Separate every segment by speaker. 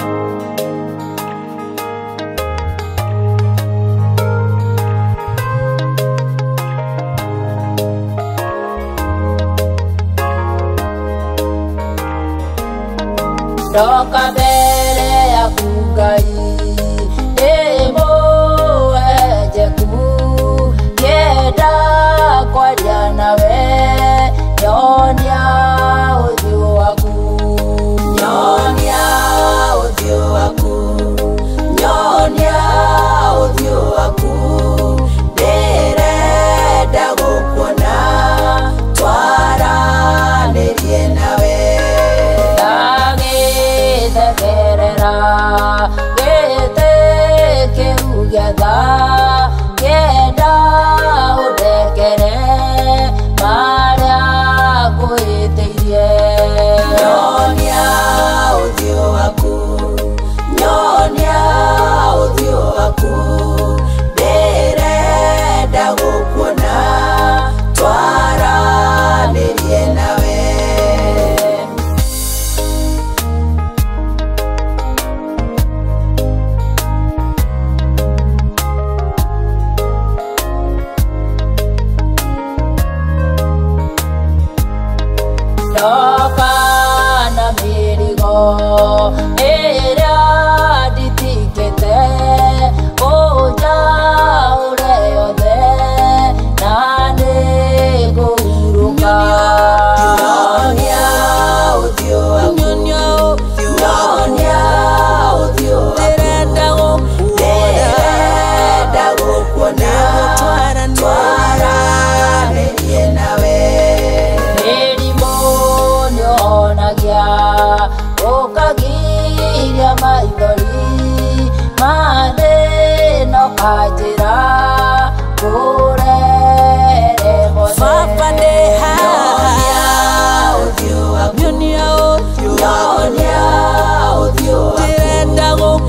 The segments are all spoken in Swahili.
Speaker 1: Ndoka mbere yaku Ngai ndĩmũenjeku ngĩenda kwaria nawe nyonia ũthiũ waku nyonia ũthiũ waku nyonia ũthiũ waku ndĩrenda gũkuona twaranĩrie nawe gĩtĩ kĩu gĩatha ngĩenda ũndekere marĩa ngwĩtĩire nyonia ũthiũ waku nyonia ũthiũ waku ndĩrenda gũkuona twaranĩrie nawe ndoka na mĩrigo ĩrĩa nditikĩte ũnjaũre yothe na nĩngũhurũka nyonia ũthiũ waku nyonia ũthiũ waku ndĩrenda gũkuona twaranĩrie nawe ũkagiria maithori mathĩno kanjĩra kũrere mothe baba ndĩ haha nyonia ũthiũ waku nyonia ũthiũ waku ndĩrenda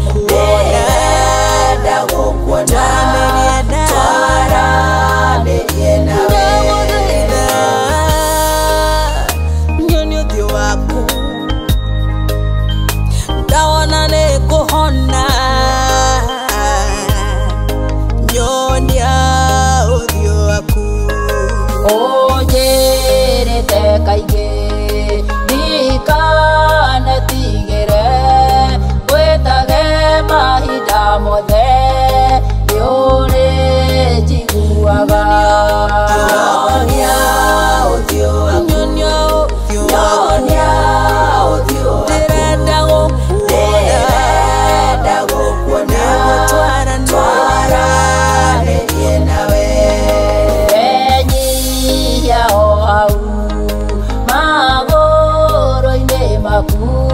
Speaker 1: gũkuona twaranĩrie nawe nyonia ũthiũ waku ndaona nĩngũhona nyonia ũthiũ waku ũnjĩrĩte kaingĩ ndikanetigĩre gwĩtage mahinda mothe nĩũrĩnjiguaga nyonia ũthiũ waku nyonia ũthiũ waku ndĩrenda gũkuona twaranĩrie nawe enyihia o hau magũrũ-inĩ maku